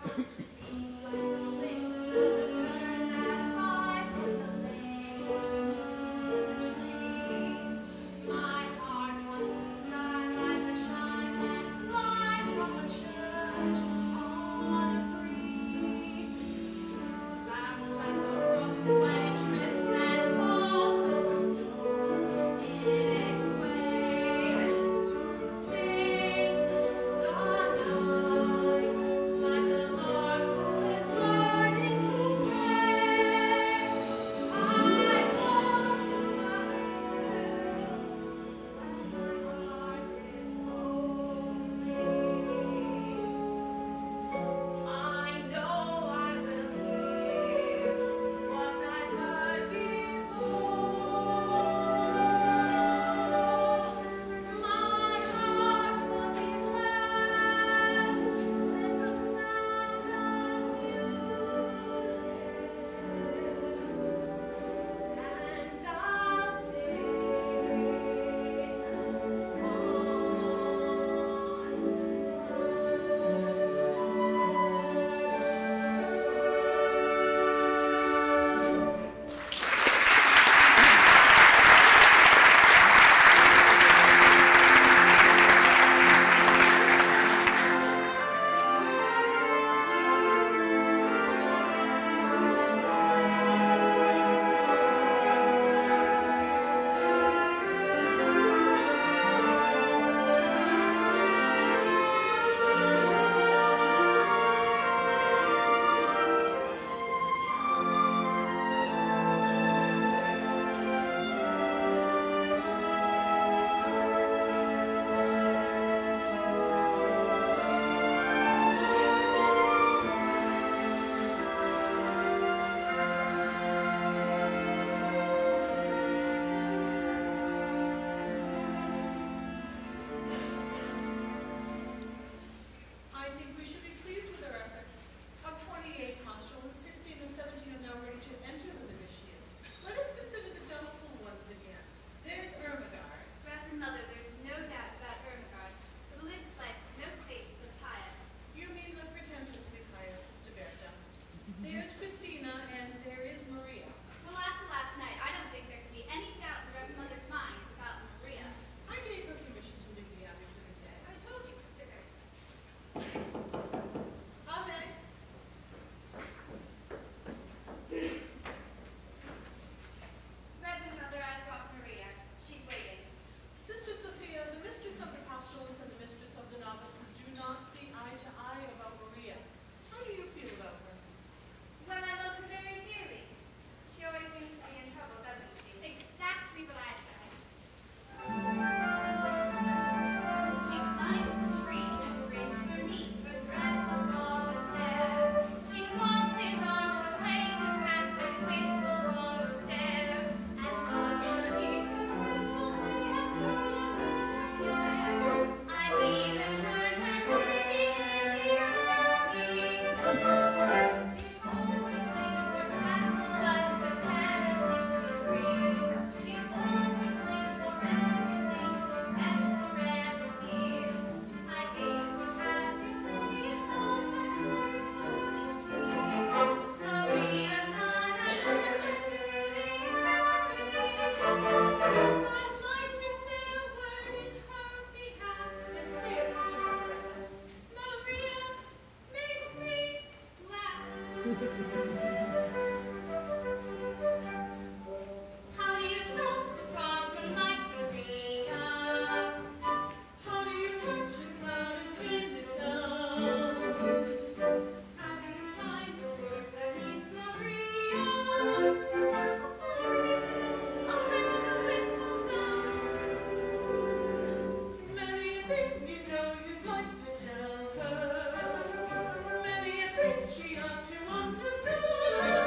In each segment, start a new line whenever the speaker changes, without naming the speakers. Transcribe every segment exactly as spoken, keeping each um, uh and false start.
She ought to understand.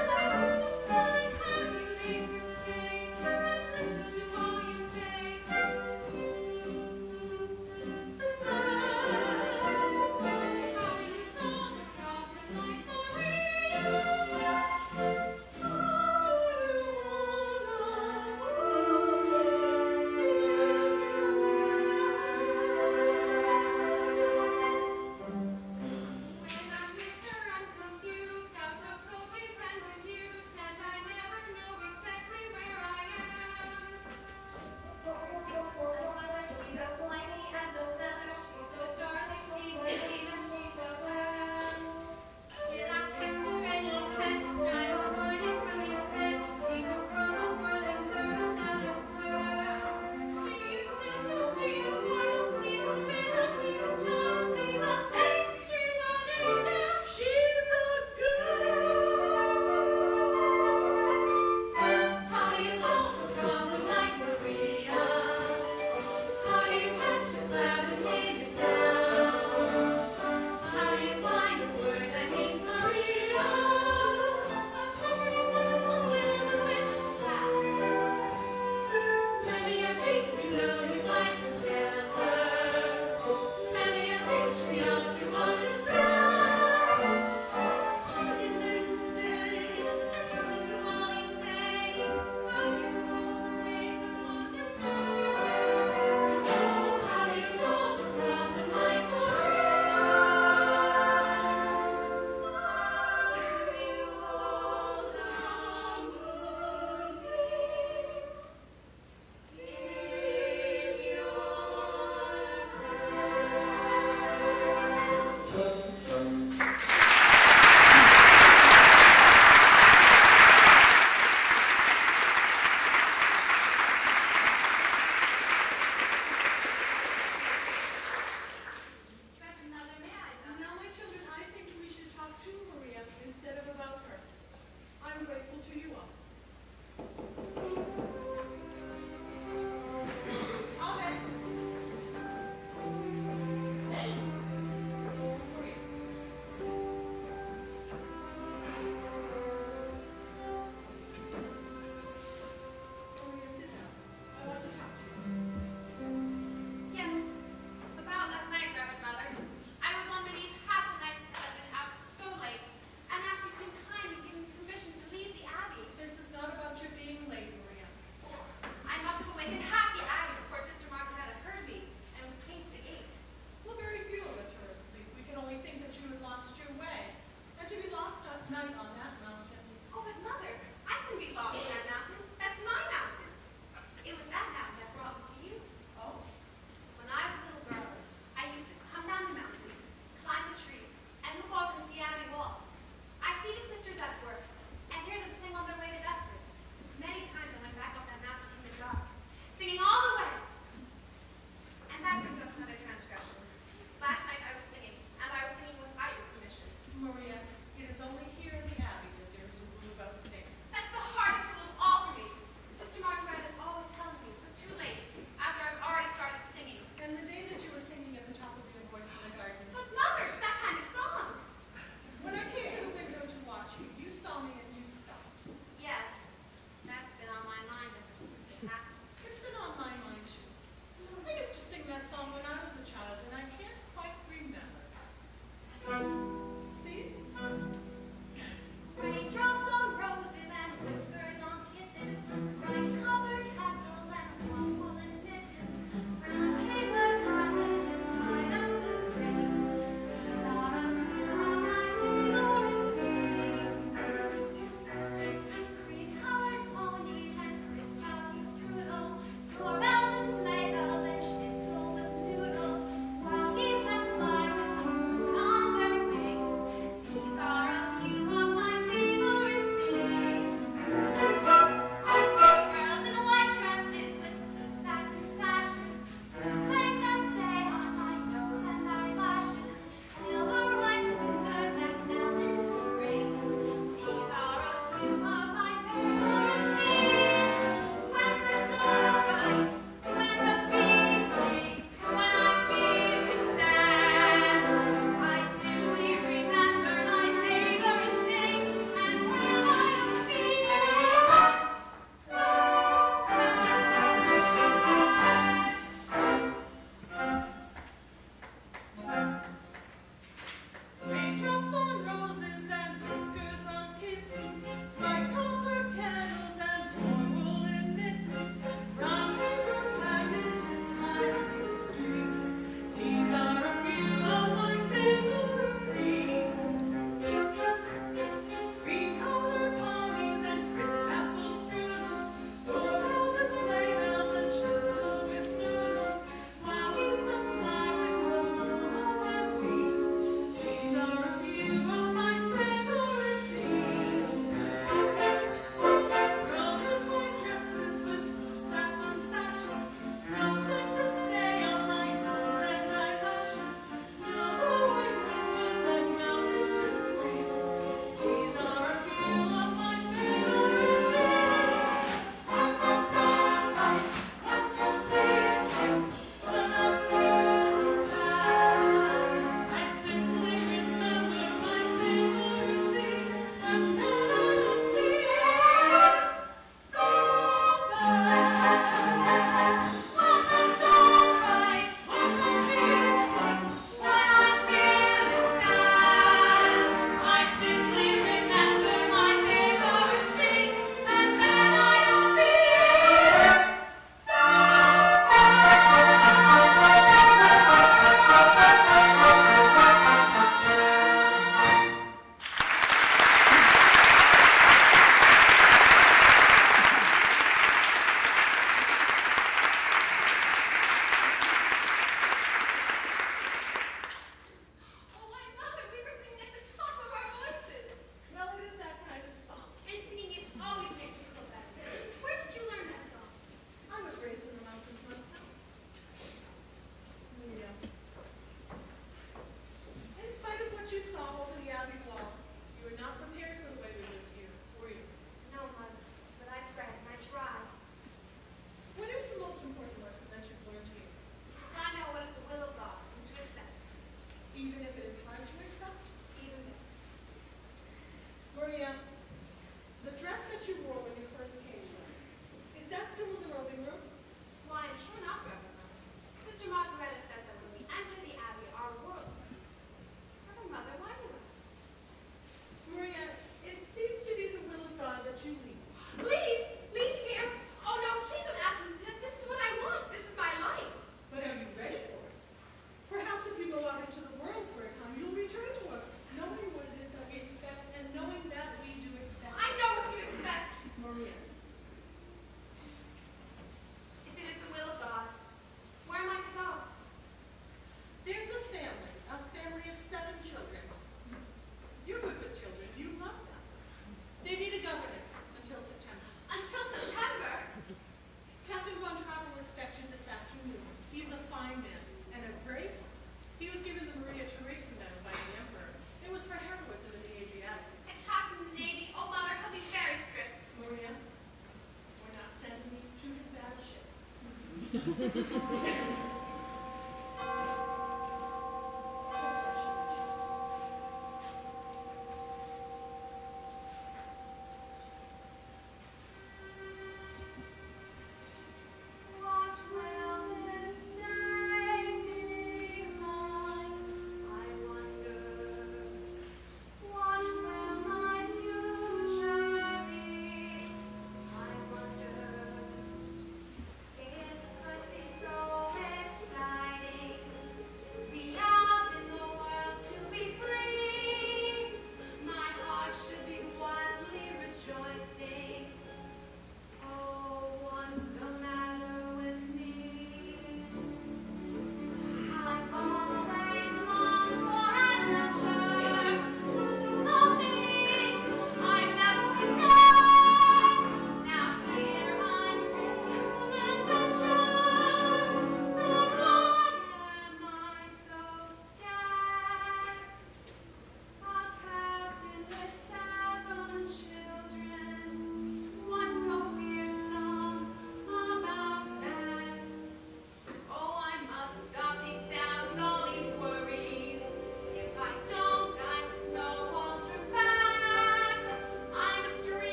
So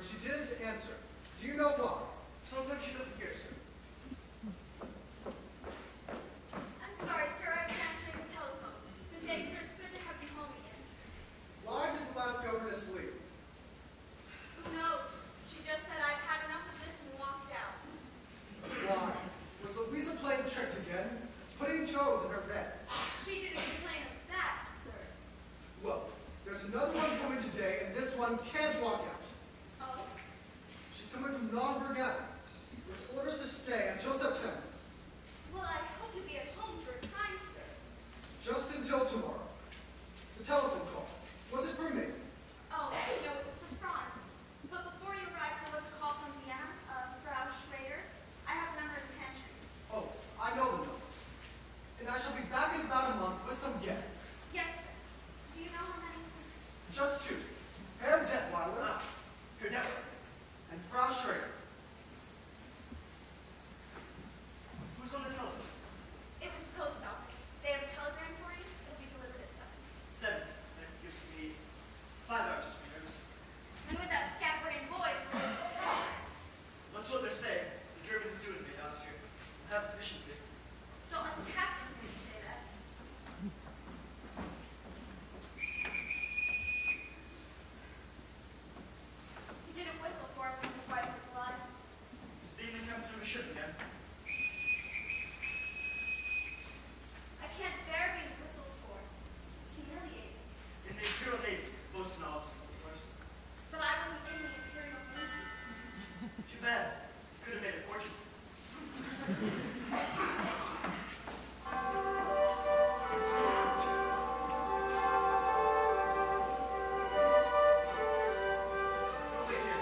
she didn't answer. Do you know why?
Sometimes she doesn't hear, sir.
I'm sorry, sir. I was answering the telephone. Good day, sir. It's good to have you home again.
Why did the last governess leave?
Who knows? She just said I've had enough of this and walked out.
Why? Was Louisa playing tricks again? Putting toads in her bed?
She didn't complain of that, sir.
Well, there's another one coming today, and this one can't walk out.
Oh?
She's coming from Nogberg Avenue, with orders to stay until September.
Well, I hope you'll be at home for a time, sir.
Just until tomorrow. The telephone call. Was it for me?
Oh, no, it was for Franz. But before you arrived, there was a call from Vienna, uh, Frau Schrader. I have a number of pension.
Oh, I know the number. And I shall be back in about a month with some guests.
Yes, sir. Do you know how many, sir?
Just two. Herr Detweiler
Ah, Herr Detweiler.
and Frau Schrader.
Who's on the telephone?
It was the post office. They have a telegram for you. It'll be delivered at seven.
Seven. That gives me five hours to be nervous.
And with that scatterbrained boy to deliver the telegrams.
That's what they're saying. The Germans do invade Austria. Have efficiency.
Don't let the captain hear you say that. He didn't whistle for us when his wife was alive.
He's being the captain of a ship again.
I can't bear being whistled for. It's humiliating.
In the Imperial Navy, most officers are the worst.
But I wasn't in the Imperial Navy.
Too bad. You could have made a fortune. Wait here.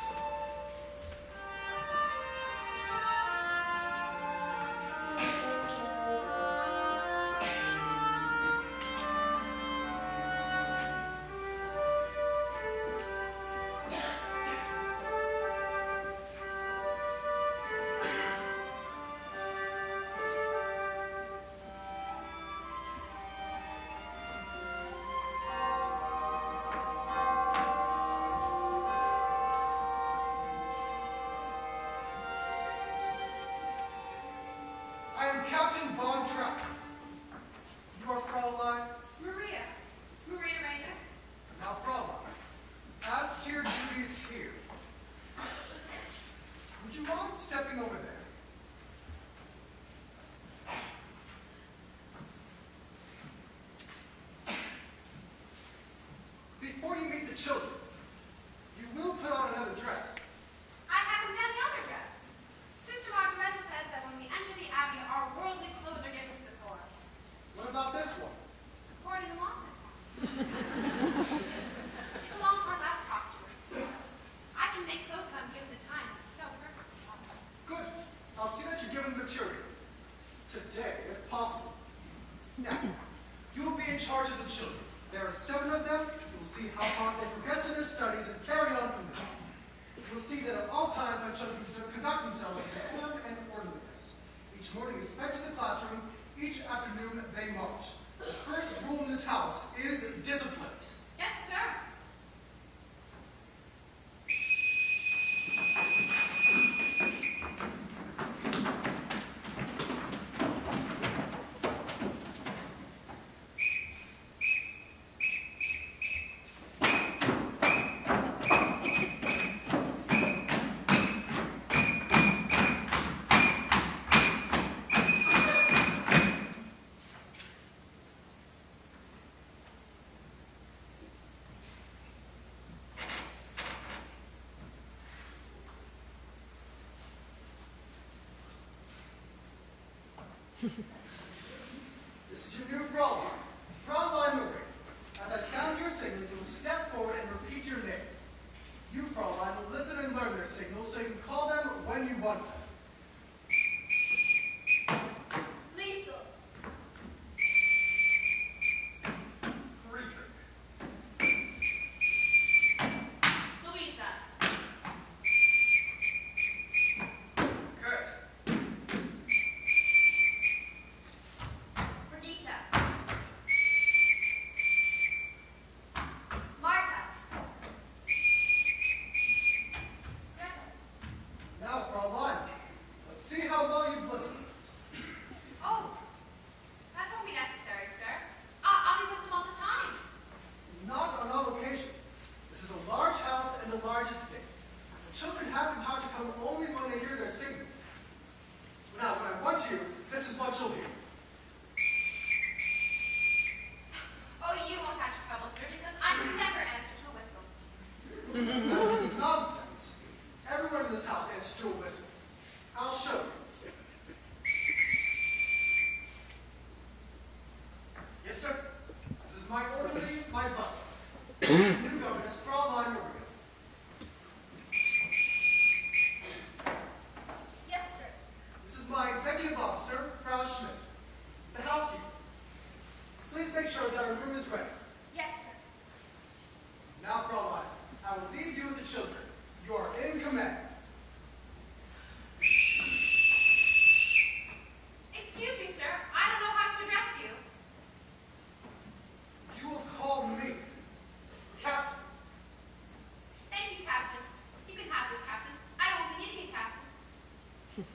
I am Captain Von Trapp. You are Fraulein?
Maria. Maria Rayner.
Now, Fraulein, as to your duties here, would you mind stepping over there? Before you meet the children, you will put on another dress.
I haven't done the other dress. Sister Margareta says that when we enter the abbey, our worldly clothes are given to the poor.
What about this one?
The poor didn't want this one. It belongs to our last costume. I can make clothes if I'm given the time. It's so perfect.
Good. I'll see that you're given material. Today, if possible. Now, you will be in charge of the children. There are seven of them. You will see how far they progress in their studies and carry on from there. You will see that at all times my children conduct themselves with decorum and orderliness. Each morning is spent in the classroom. Each afternoon they march. The first rule in this house is discipline.
Yes, sir.
This is your new Fraulein, Fraulein Marie. As I sound your signal, you will step forward and repeat your name. You, Fraulein, will listen and learn their signals so you can call them when you want them.
Liesel.
Friedrich.
Louisa.
Kurt.
Brigitta.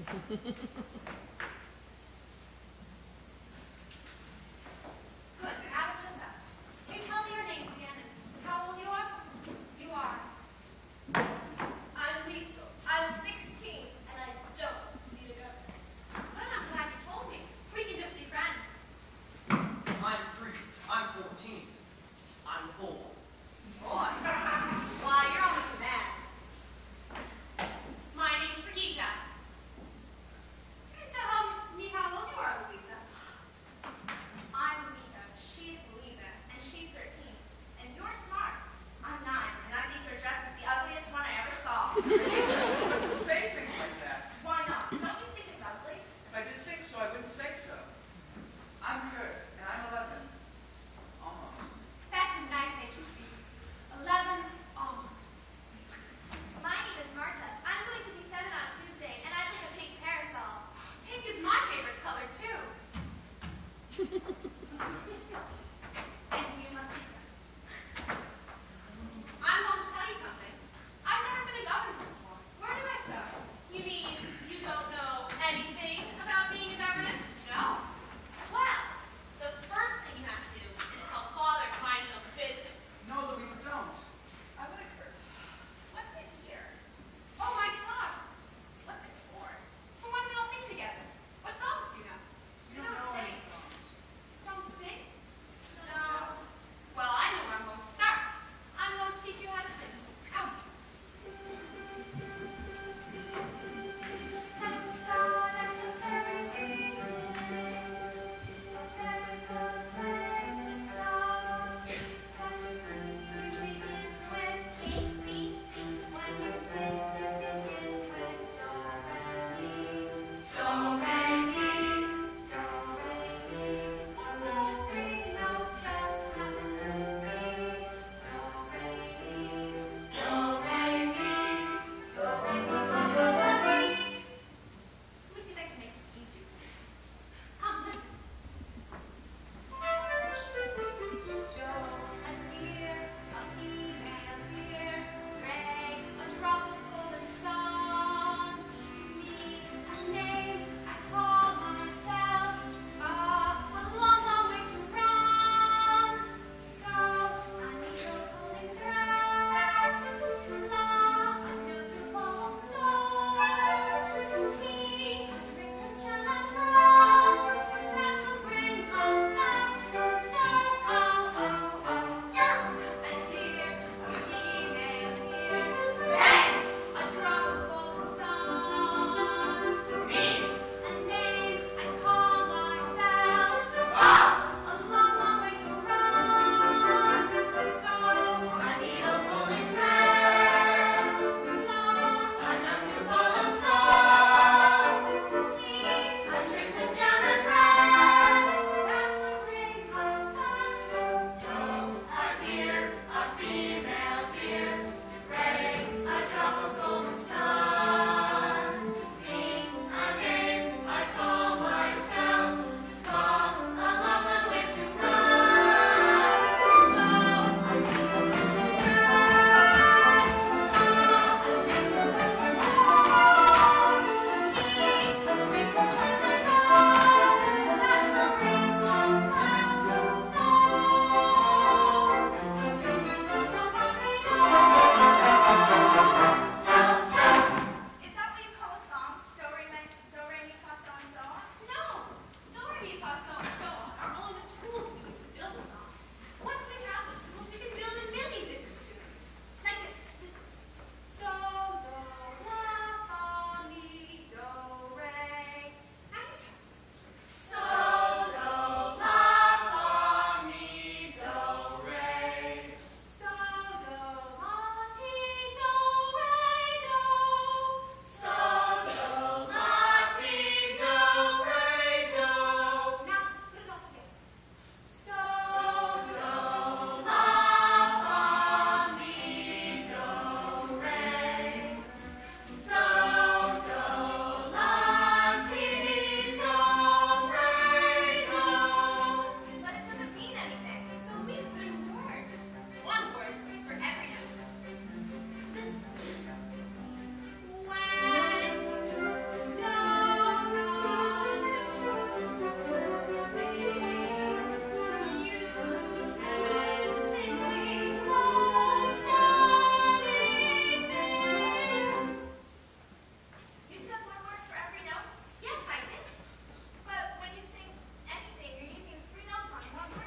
Good, now it's just us. Can you tell me your names again and how old you are? You are.
I'm Liesel. I'm sixteen, and I don't need a governess.
Good, I'm glad you told me. We can just be friends.
I'm three. I'm fourteen. I'm the boy.
Boy. Why, you're almost a man.
My name's Brigitte.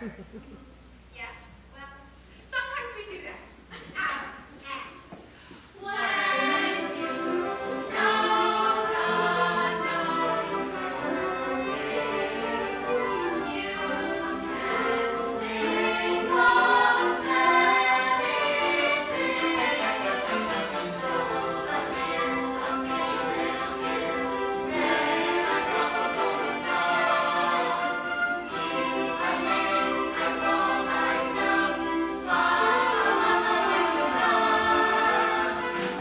Yes, well, sometimes we do that. Ah, ah.
When you know God knows you can sing most anything. Though the hand of me will hear, rain like a falling star. I may, I call myself, far along the way to run.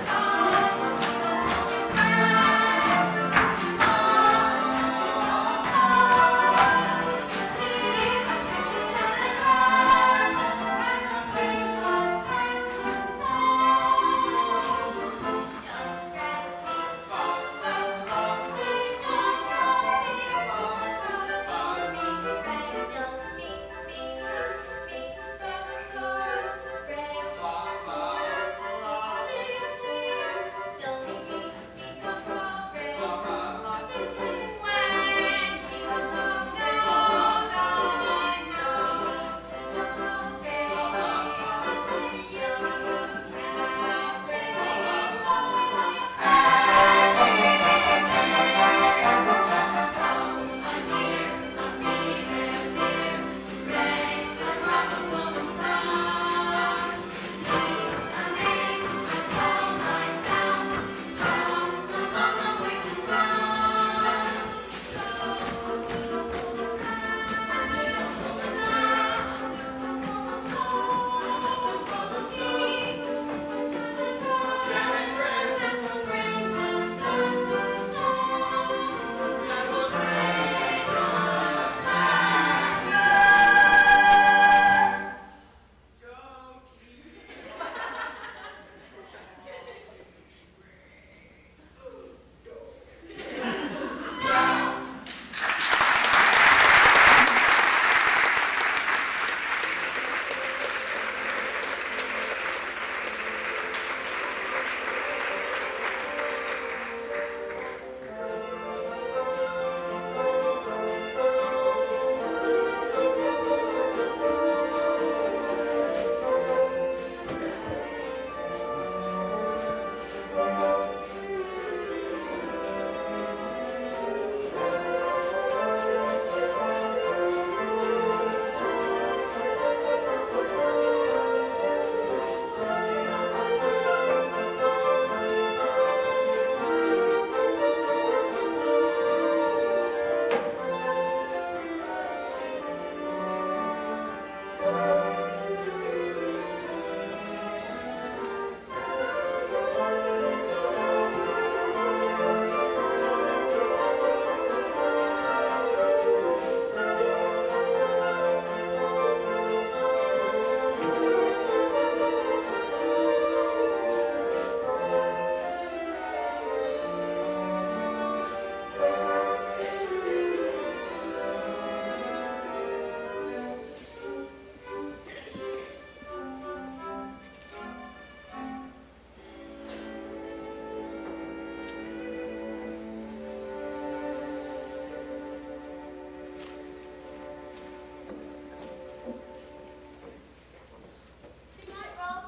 Good night, Ralph.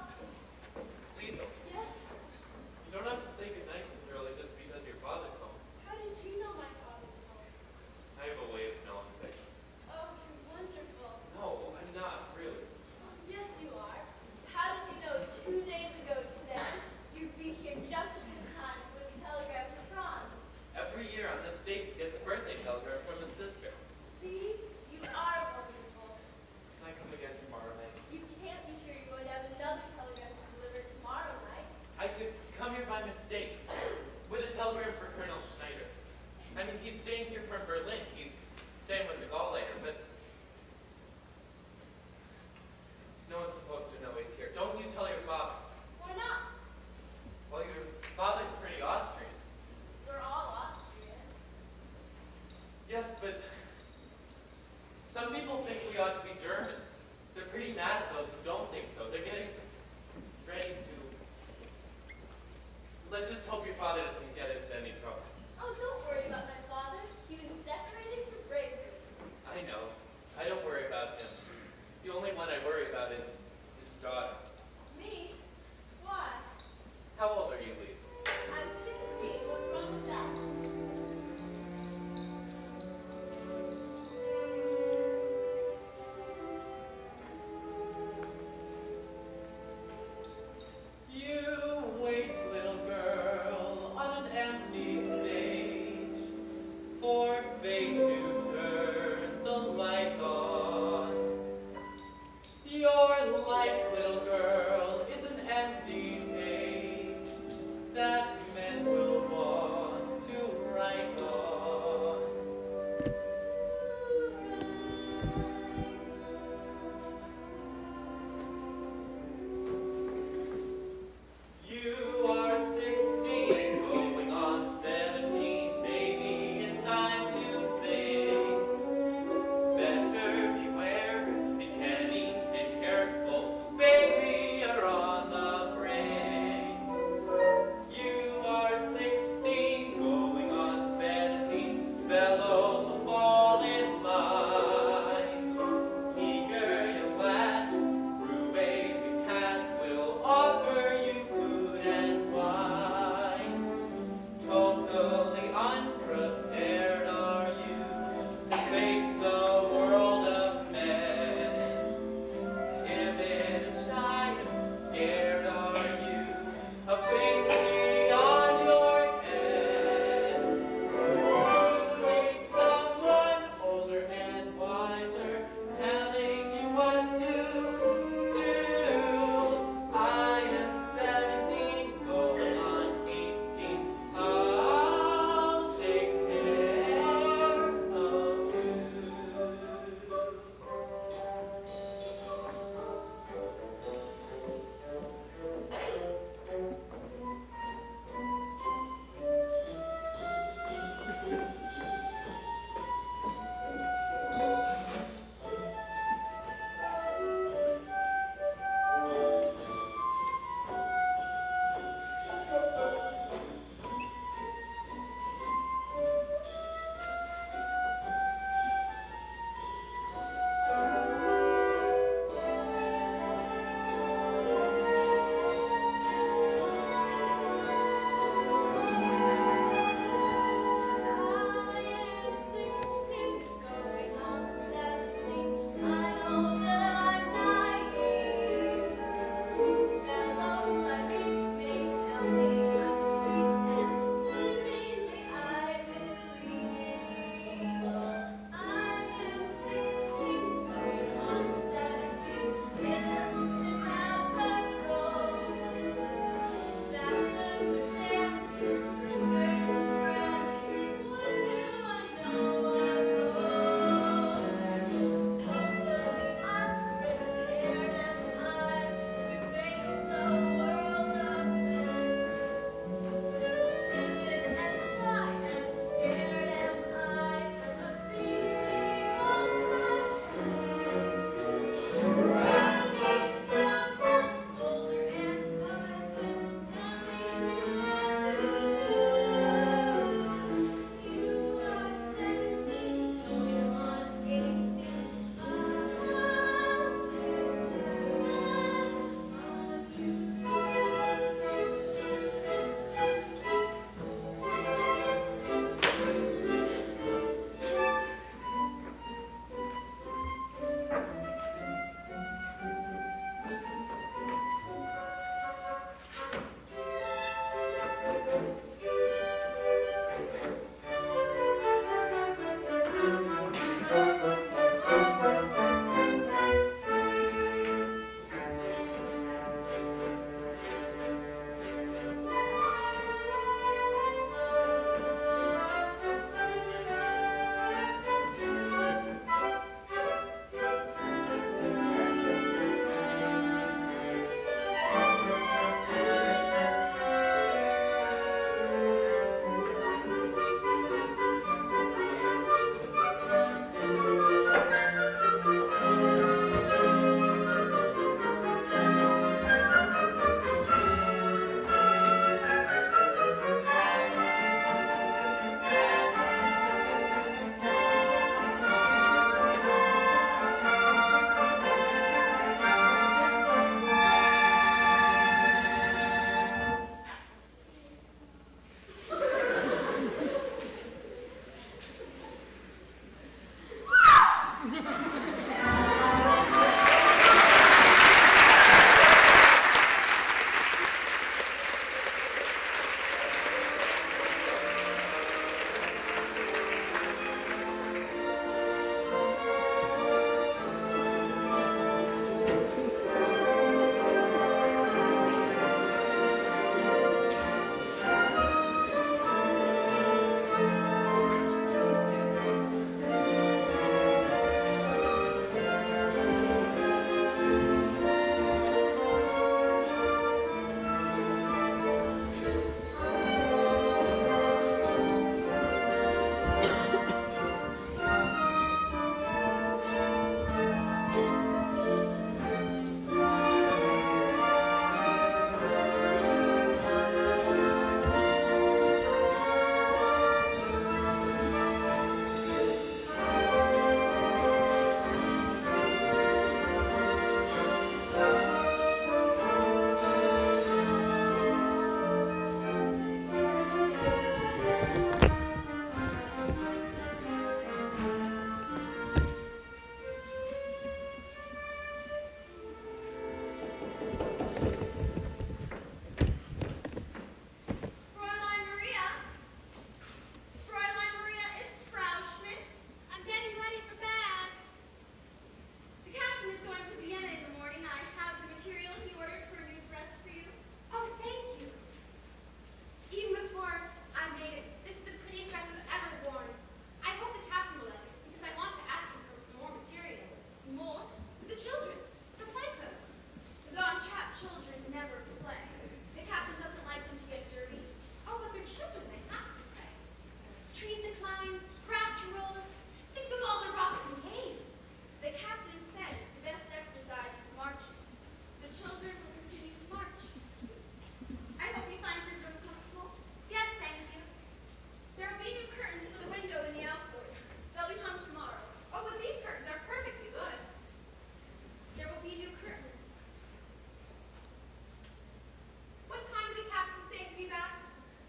Liesel,
Yes?
you don't have to say goodnight this early just because your father's home.
How did you know my father's home?
I have a way of knowing things.
Oh, you're wonderful.
No, I'm not, really.
Oh, yes, you are. How did you know two days ago today you'd be here just at this time with a telegram for Franz?
Every year on this date, he gets a birthday telegram from his sister.
See? You are wonderful.
Can I come again tomorrow night?
You can't be sure you're going to have another telegram to deliver tomorrow night.
I could come here by mistake with a telegram for Colonel Schneider. I mean, he's staying here from Berlin. He's staying with the Gauleiter, but no one's supposed to know he's here. Don't you tell your father.
Why not?
Well, your father's pretty Austrian.
We're all Austrian.
Yes, but some people think we ought to be German. They're pretty mad at those who don't think so. They're getting ready to... Let's just hope your father doesn't get into any trouble.
Oh, don't worry about my father. He was decorated for bravery.
I know. I don't worry about him.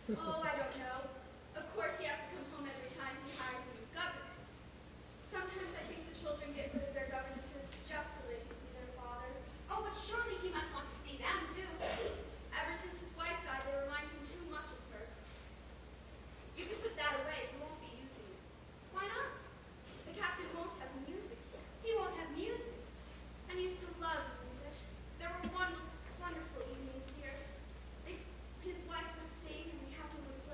Oh, I don't know. Of course he has to come home every time he hires a new governess. Sometimes I think the children get rid of their governesses just so they can see their father.
Oh, but surely he must want to see them, too.
Ever since his wife died, they remind him too much of her. You can put that away. He won't be using it.
Why not?
The captain won't have music.
He won't have music.
And he used to love music. There were wonderful, wonderful evenings here. They, his wife would sing, and the captain would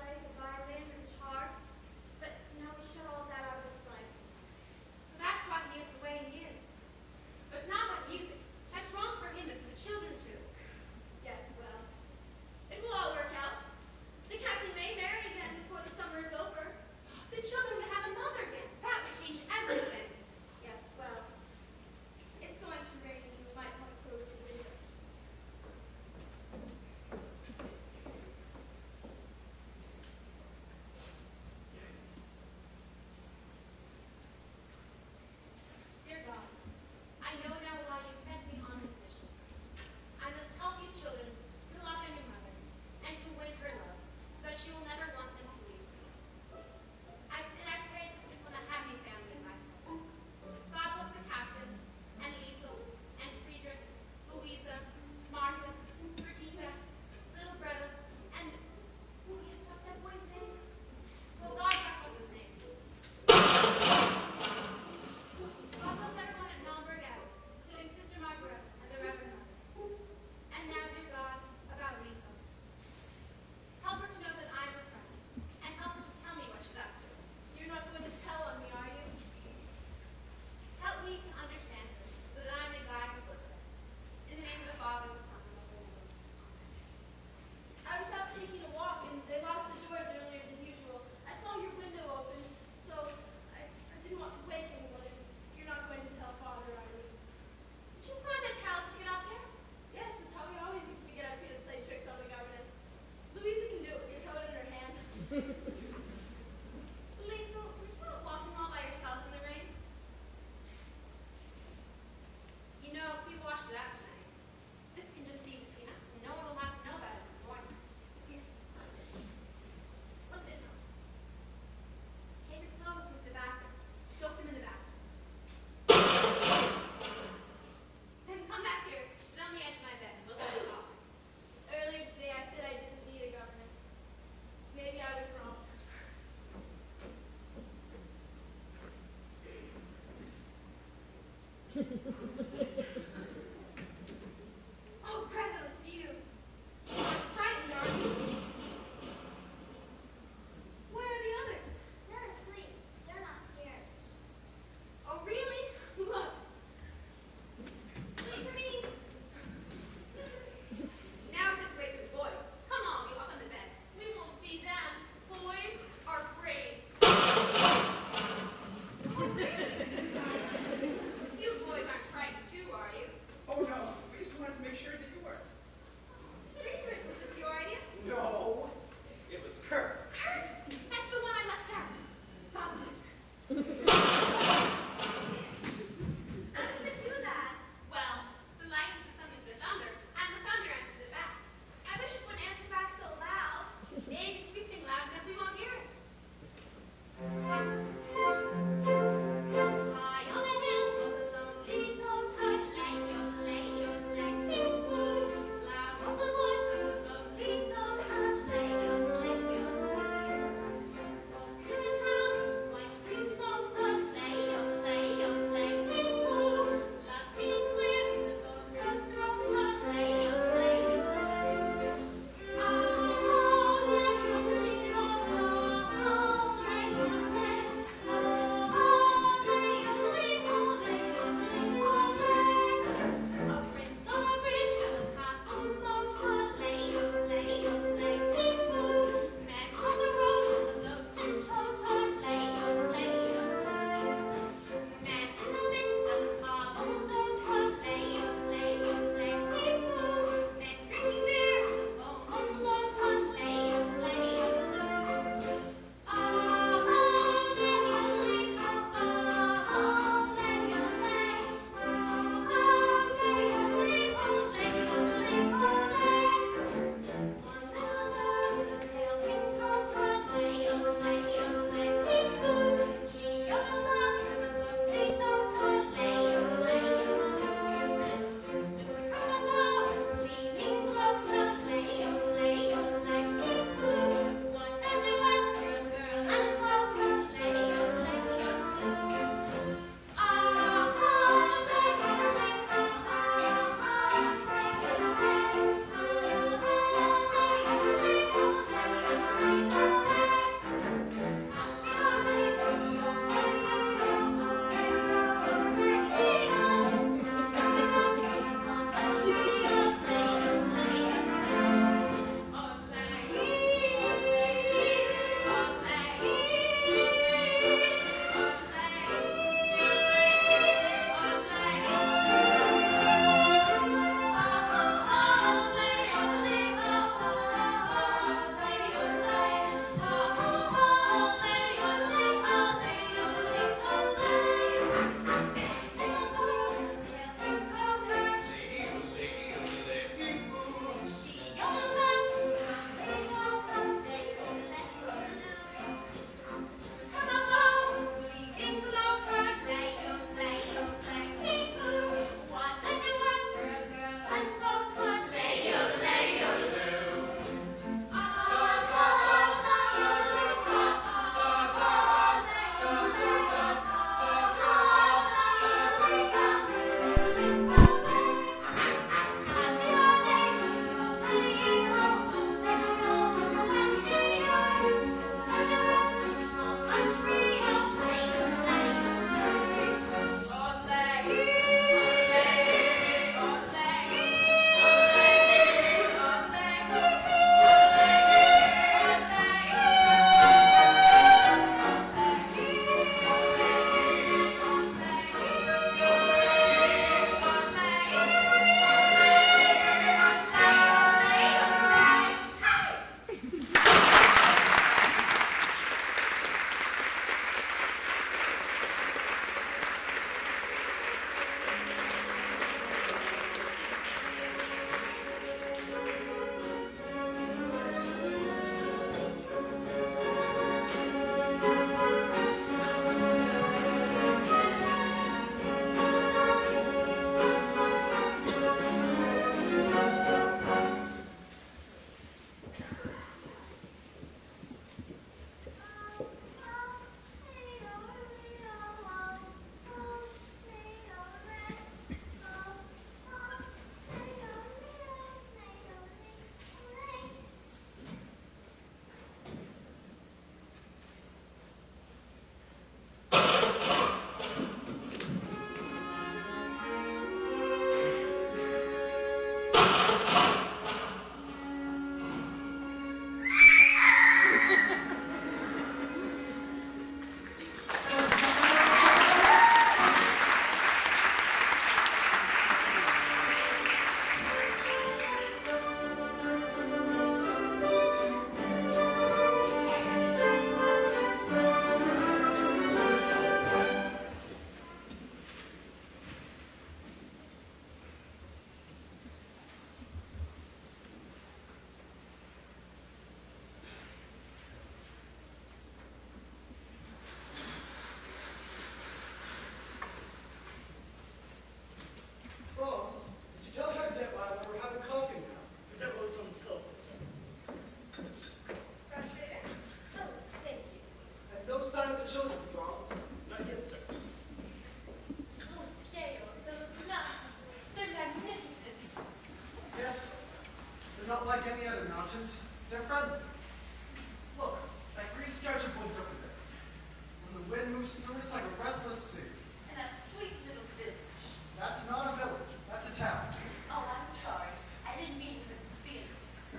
not like any other mountains. They're friendly. Look, that green stretch of woods over there. When the wind moves through, it's like a restless sea.
And that sweet little village.
That's not a village. That's a town.
Oh, I'm sorry. I didn't mean to hurt its feelings.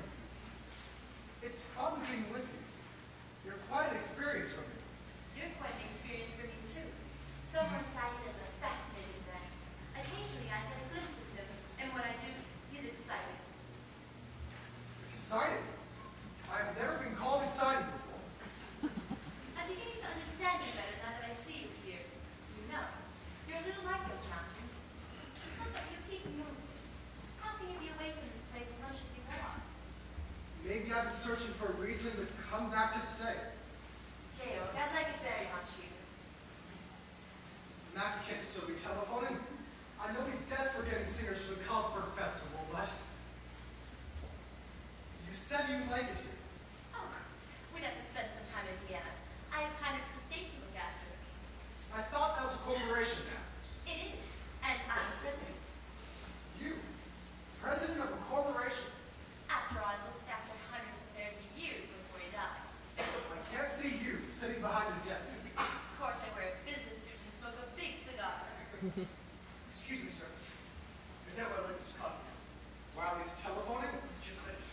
It's fun being with you. You're quite an experience for me.
You're quite an experience for me, too. So one-sided as a fascinating man. Occasionally I get a glimpse of him, and when I do, he's exciting.
Exciting? I've never been called exciting before.
I'm beginning to understand you better now that I see you here. You know, you're a little like those mountains. Except that you keep moving. How can you be away from this place as much as you want?
Maybe I've been searching for a reason to come back to stay.
Georg, I'd like it very much here.
Max can't still be telephoning. I know he's desperate getting singers for the Carlsberg Festival, but... You said you like it here.
Oh, we'd have to spend some time in Vienna. I have Heinrich's estate to look after.
I thought that was a corporation now.
It is, and I'm president.
You? President of a corporation?
After all, I looked after hundreds of fairs a years before he died.
I can't see you sitting behind a desk.
Of course, I wear a business suit and smoke a big cigar.
Excuse me, sir. You're never like this coffee.
While he's telephoning?
Just finished.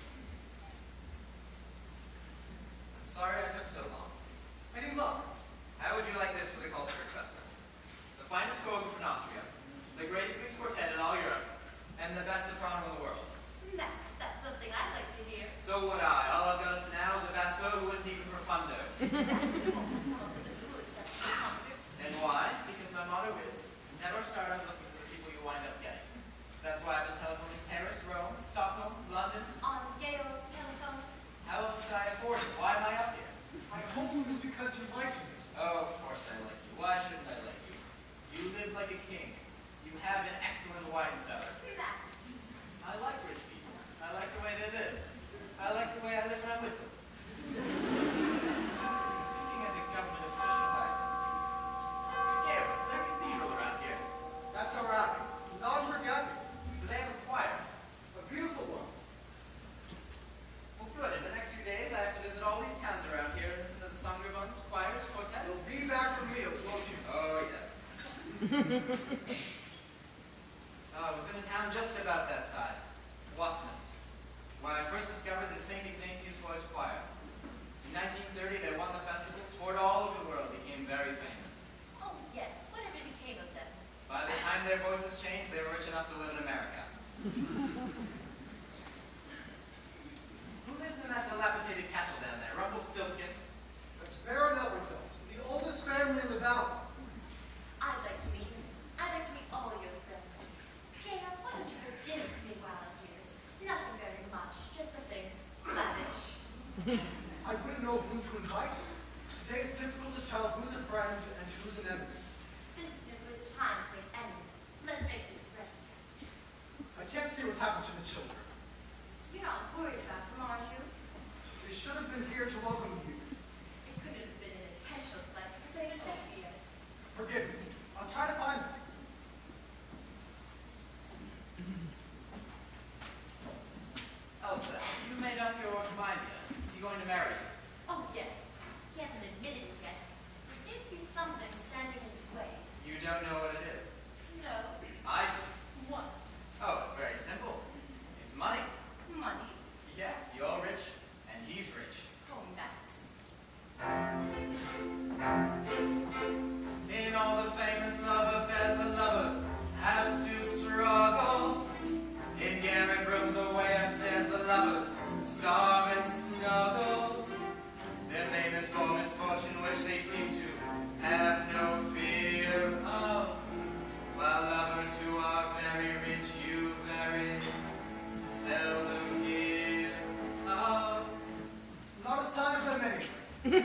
I'm sorry I took so long.
Any luck?
How would you like this for the Culture Festival? The finest choral group in Austria, the greatest mixed quartet in all Europe, and the best soprano in the world.
Max, that's something I'd like to hear.
So would I. All I've got now is a basso who isn't even profundo.
That's what was called a good festival concert.
And why? Because my motto is, never start out looking for the people you wind up getting. That's why I've been telephoning Paris, Rome, Stockholm, London.
On Georg's telephone.
How else could I afford it? Why am I up here?
I hope it was because you liked me.
Oh, of course I like you. Why shouldn't I like you? You live like a king. You have an excellent wine cellar.
Max.
I like rich people. I like the way they live. I like the way I live when I'm with them. Speaking as a government official, I... Yeah, is there a cathedral around here?
That's our abbey. Non-Reggae.
Do they have a choir?
A beautiful one.
Well, good. In the next few days, I have to visit all these towns around here and listen to the songbirds, choirs, quartets.
You'll be back from meals, won't you?
Oh, yes. Oh, I was in a town just about that size. Wattsman. When I first discovered the Saint Ignatius Boys Choir. In nineteen thirty, they won the festival, toured all over the world, became very famous.
Oh, yes. Whatever became of them?
By the time their voices changed, they were rich enough to live in America. Who lives in that dilapidated castle down there? Rumpelstiltskin?
That's Baron Elberfeld, the oldest family in the valley.
I'd like to meet him. I'd like to meet all your friends. Georg, why don't you have dinner with me while I'm here? Nothing very much. Just something lavish.
I wouldn't know whom to invite. Today it's difficult to tell who's a friend and who's an enemy.
This isn't a good time to make enemies. Let's make some friends.
I can't see what's happened to the children.
You're not worried about them, are you?
find yet? Is he going to marry you?
Oh, yes. He hasn't admitted it yet. There seems to be something standing in his way.
You don't know what it is.
No.
I do.
What?
Oh, it's very simple. It's money.
Money?
Yes, you're rich, and he's rich.
Oh, Max.
In all the famous love affairs, the lovers have to struggle. In garret rooms away upstairs, the lovers starve and snuggle. They're famous for misfortune, which they seem to have no fear of. While lovers who are very rich, you very seldom hear of.
Not a sign of them anyway.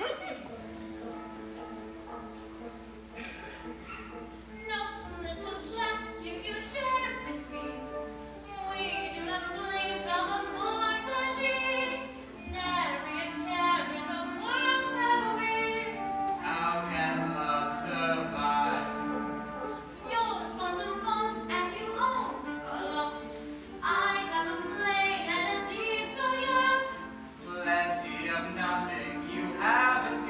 No little chat do you share with me. We do not flee from a mortgagee. Nary a care in the world have we.
How can love survive?
Your fund of bonds and you own a lot. I have a plane and a diesel yacht.
Plenty of nothing, you haven't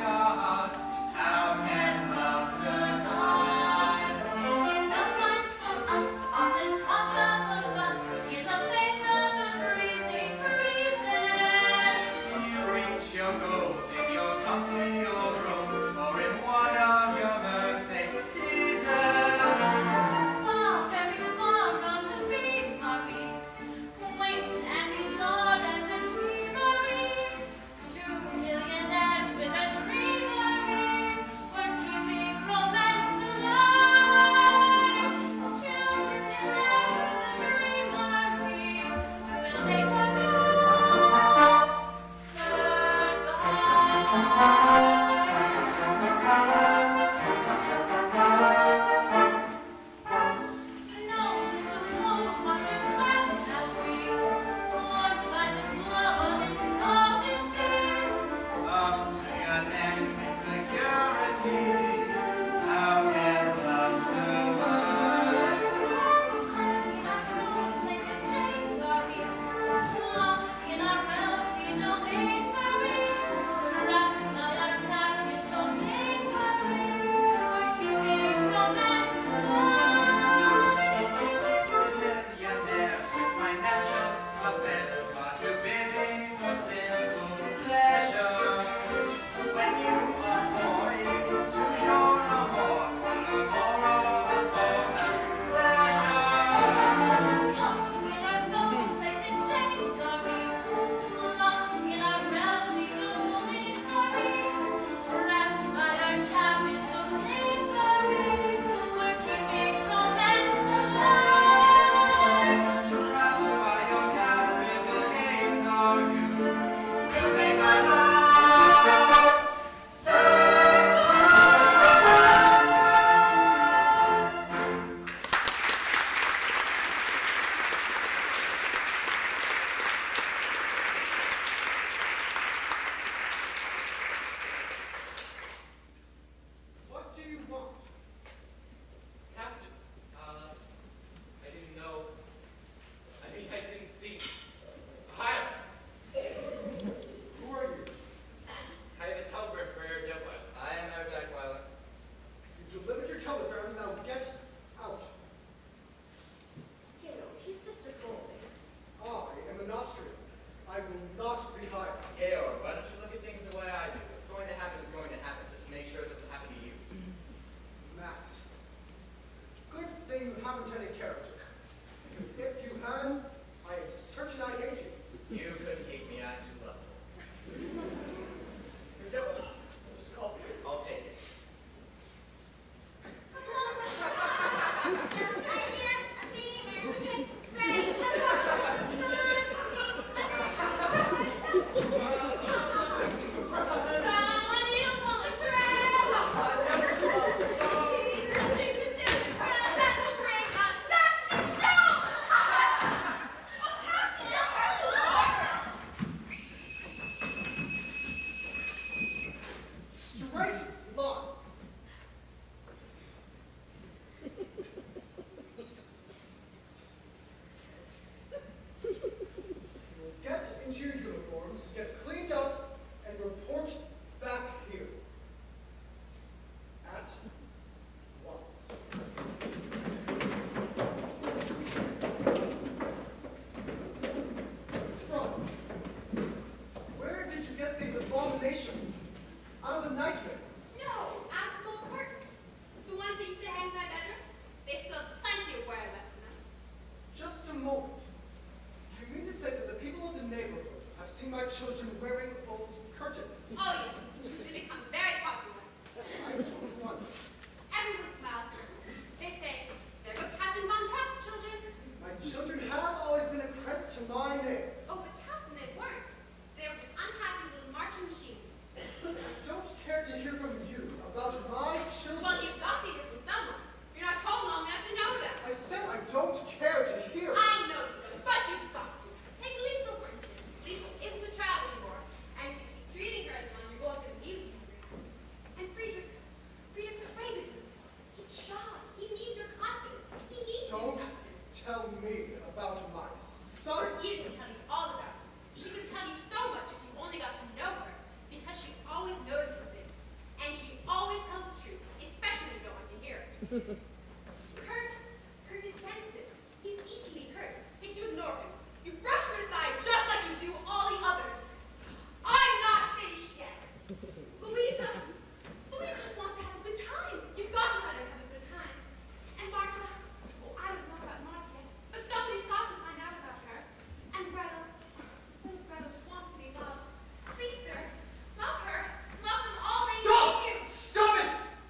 old curtain.
Oh, yes. It's become very popular.
I don't wonder.
Everyone smiles. They say, there go Captain Von Trapp's children.
My children have always been a credit to my name.
Oh, but Captain, they weren't. They were just unhappy little marching machines.
I don't care to hear from you about my children.
Well, you've got to hear from someone. You're not home long enough to know them.
I said I don't care to hear.
I know you do, but you've got to. Take Liesel, for instance. Liesel isn't a child anymore, and you keep treating her as one, you're going to leave him every house. And Friedrich, Friedrich's afraid of himself. He's shy. He needs your confidence. He needs
Don't
you.
tell me about my son.
Edith will tell you all about it. She could tell you so much if you only got to know her, because she always notices things, and she always tells the truth, especially if you don't want to hear it. Kurt, Kurt is sensitive. He's easily hurt. Yet you ignore him. You brush him aside just like you do all the others. I'm not finished yet. Louisa, Louisa just wants to have a good time. You've got to let her have a good time. And Marta, oh, I don't know about Marta yet, but somebody's got to find out about her. And Gretel, little Gretel just wants to be loved. Please, sir, love her. Love them all they
Stop!
need you.
Stop it!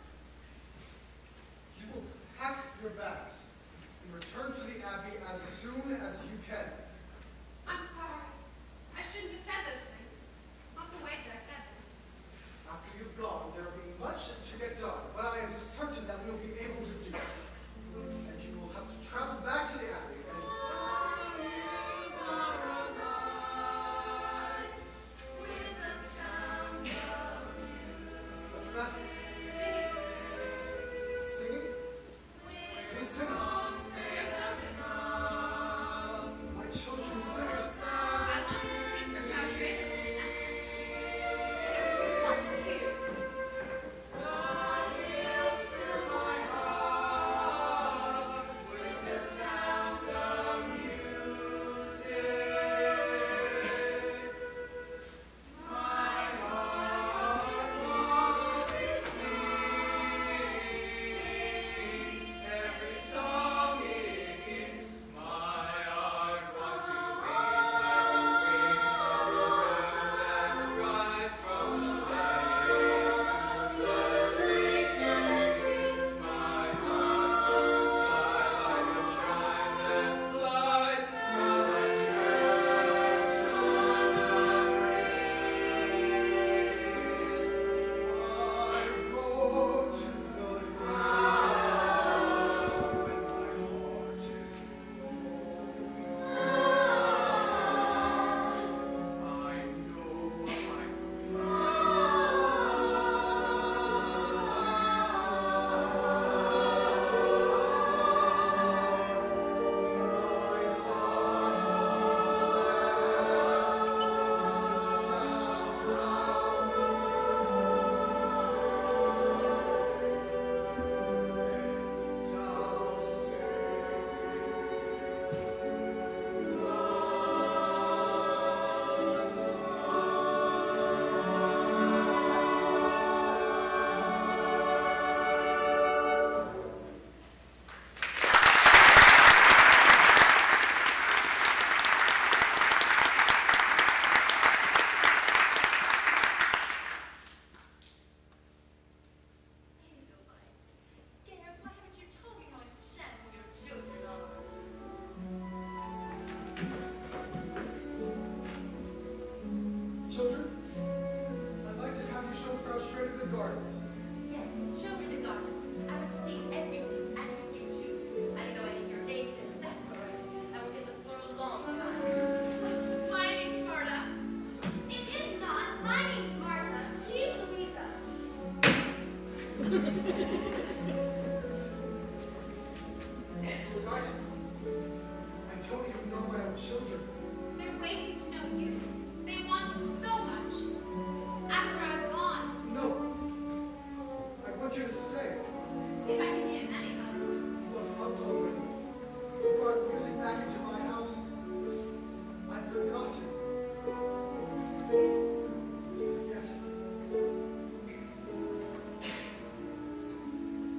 You will pack your bags and return to the Abbey as soon as you can.
I'm sorry. I shouldn't have said those things. Not the way that I said them.
After you've gone, there will be much to get done, but I am certain that we will be able to do it. And you will have to travel back to the Abbey and... What's that? Singing? Who's singing? My children sing.
I want to sing for Frau Schrader. What's tears?
I go to the grass when my heart is I know I
Gareth, why haven't you told me how enchanting your children are?
Children, I'd like to have you show Frau Schrader the gardens.
Yes, show me the gardens. I want to see everything, and with you too. I don't know any of your names, but that's all right. I will get them for a long time. My name's Marta. It is not. My name's Marta. She's Louisa.
You're right. I don't even know my own children.
They're waiting to know you. They want you so much. After I'm gone,
No. I want you to stay.
if I can be of any help.
But I'm already. You brought music back into my house. I've forgotten. Yes.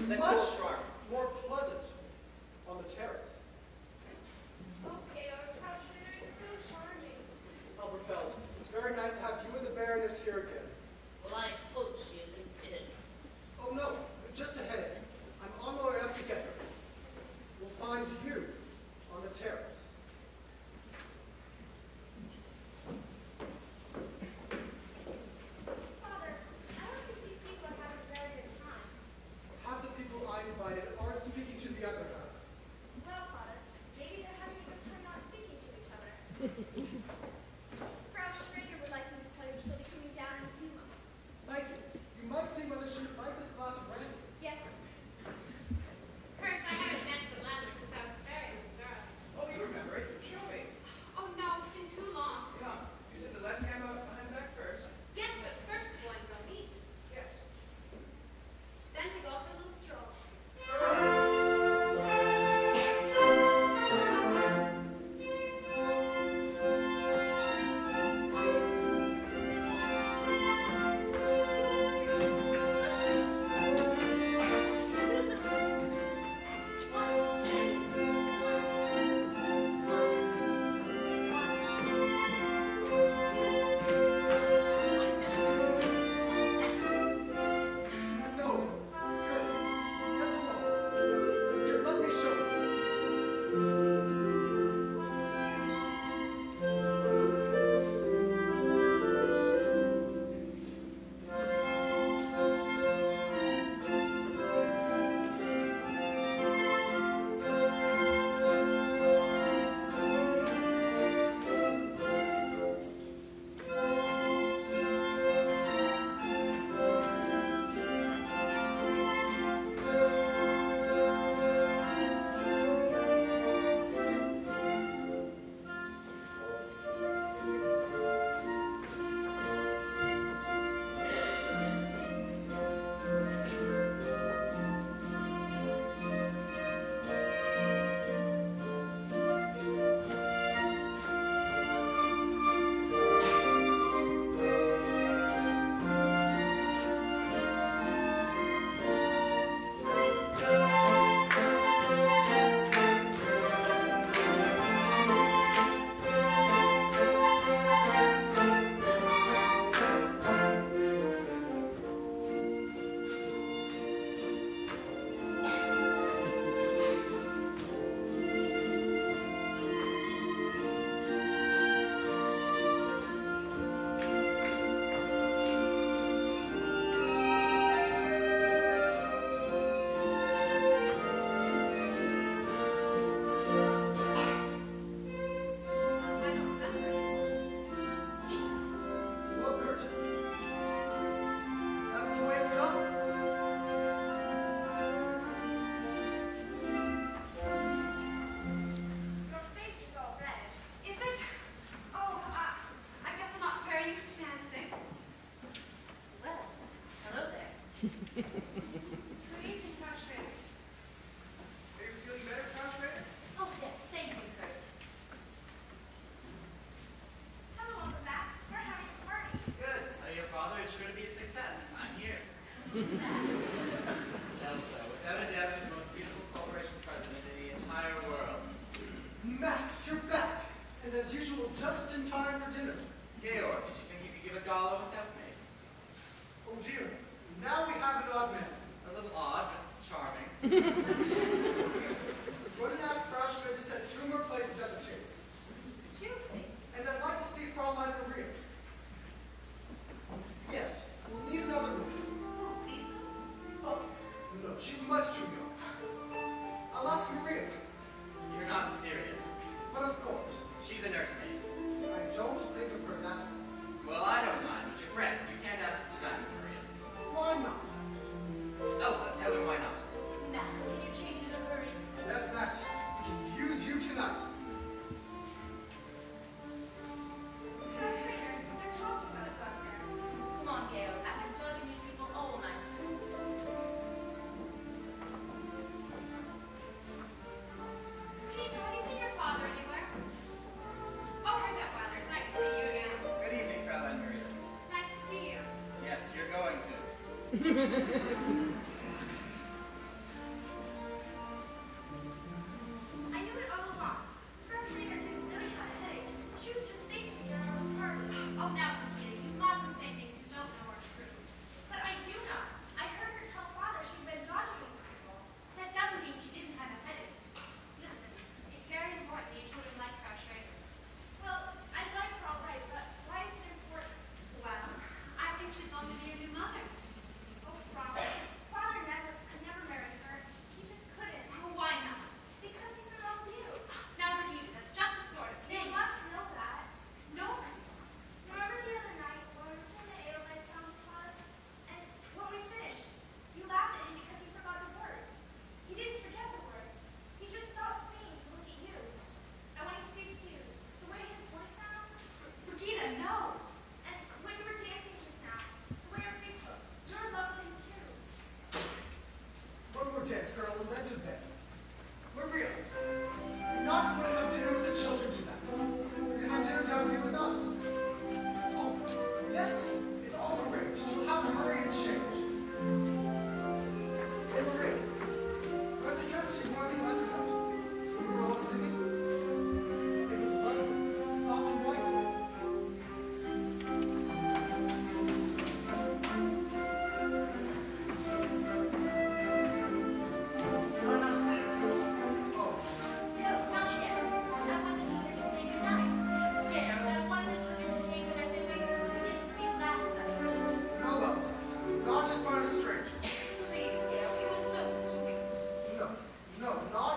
much
Kohlschreiber.
more pleasant on the terrace.
Okay, our Krautschmider is so charming.
Elberfeld, it's very nice to have you and the Baroness here again.
Well, I hope she isn't in.
Oh no, just a headache. I'm on my way up to get her. We'll find you on the terrace.
Father, I don't think these people are having a very good time.
Half the people I invited aren't speaking to the other half.
Well, Father, maybe they're having a good time not speaking to each other. Frau Schrader would like me to tell you she'll be coming down in a few moments.
Thank you. You might see whether she would like this glass of brandy.
Yes. Kurt, I haven't danced the ladder since I was a very little girl.
Oh, you remember it? Show me.
Oh no, it's been too long.
Yeah. You said the left hand up behind back first.
Yes, but first we're going to meet.
Yes.
Then we go for a little stroll.
No, Kurt, that's wrong. Here, let me show you.
I don't remember anymore.
Well, Kurt, that's the way it's done.
Your face is all red. Is it? Oh, uh, I guess I'm not very used to dancing.
Well, hello there.
Good evening, Frau Schrader.
Are you feeling better, Kohlschreiber?
Oh, yes, thank you, Kurt.
Hello, Uncle Max. We're having a party.
Good. Tell your father it's sure to be a success. I'm here. Elsa, without a doubt, the most beautiful corporation president in the entire world.
Max, you're back. And as usual, just in time for dinner.
Georg, did you think you could give a gala without me?
Oh dear, now we have an odd man.
A little odd, but charming.
Go and ask Frau Schmidt to set two more places at the table.
Two, please.
And I'd like to see Fraulein Maria. Yes, we'll need another room.
Oh, please.
Oh, no, she's much too young. I'll ask Maria.
You're not serious.
But of course,
She's a nursemaid.
I don't think of her that way.
Well, I don't mind, but you're friends. You can't ask them to dine with Maria.
Why not?
Elsa, tell her why not.
Max, can you change in a hurry?
Yes, Max, we can use you tonight.
Frau Schrader, they're talking about a gardener.
Come on, Gail. I've been dodging these people all night.
Lisa, have you seen your father anywhere? Oh, Herr Detweiler, it's nice to see you again.
Good evening, Fraulein Maria.
Nice to see you.
Yes, you're going to.
No, not